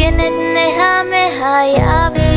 neha me hayavi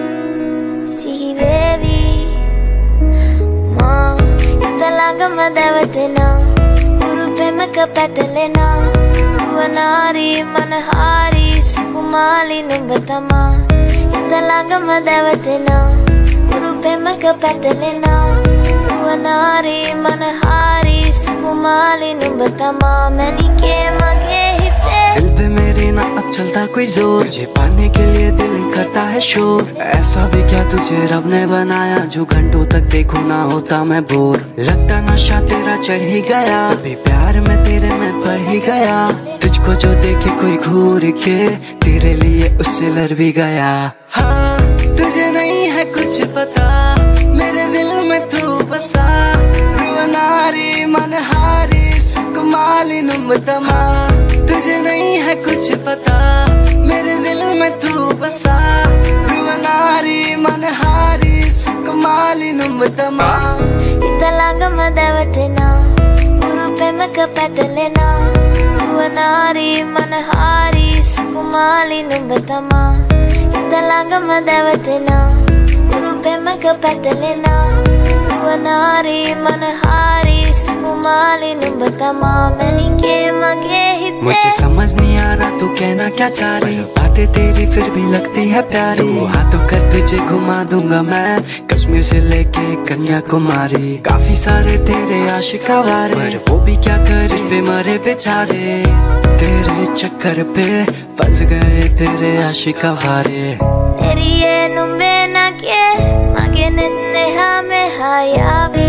sivevi ma italaga madavatina urupemaka patalena vanari manahari sukumali numbatama italaga madavatina urupemaka patalena vanari manahari सुकुमाली नुबतमा मैंने के मगे हिते दिल पे मेरे ना अब चलता कोई जोर तुझे पाने के लिए दिल करता है शोर ऐसा भी क्या तुझे रब ने बनाया जो घंटों तक देखो ना होता मैं बोर लगता नशा तेरा चढ़ ही गया अभी प्यार में तेरे में पड़ ही गया तुझको जो देखे कोई घूर के तेरे लिए उससे लड़ भी गया हाँ तुझे नहीं है कुछ पता मेरे दिल में तू बसा नारी मनहारी सुकुमाली नुबतमा तुझे नहीं है कुछ पता मेरे दिल में तू बसा नारी मनहारी सुकुमाली नुबतमा italaga madavatina urupemaka patalena vanari manahari sukumali nubatama italaga madavatina urupemaka patalena vanari manahari sukumali nubatama मैंने के मगे हिते मुझे समझ नहीं आ रहा तू कहना क्या चाह रही बातें तेरी फिर भी लगती है प्यारी हाथों कर तुझे घुमा दूंगा मैं कश्मीर से लेके कन्याकुमारी काफी सारे तेरे आशिक आवारे पर वो भी क्या कर इस पे मरे बेचारे तेरे चक्कर पे फंस गए तेरे आशिक आवारे तेरी ये नुम्बे ना के मगे neha me hayavi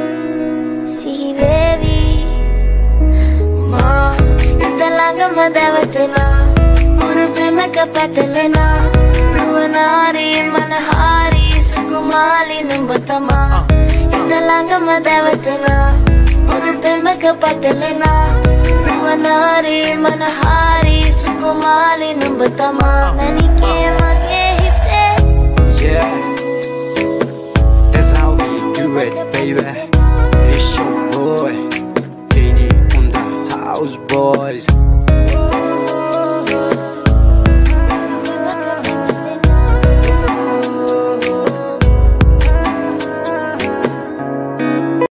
sivevi ma italaga madavatina urupemaka patalena vanari manahari sukumali nubatama italaga madavatina urupemaka patalena vanari manahari sukumali nubatama मैंने के मगे हिते yeah baby, it's your boy, KD on the house boys.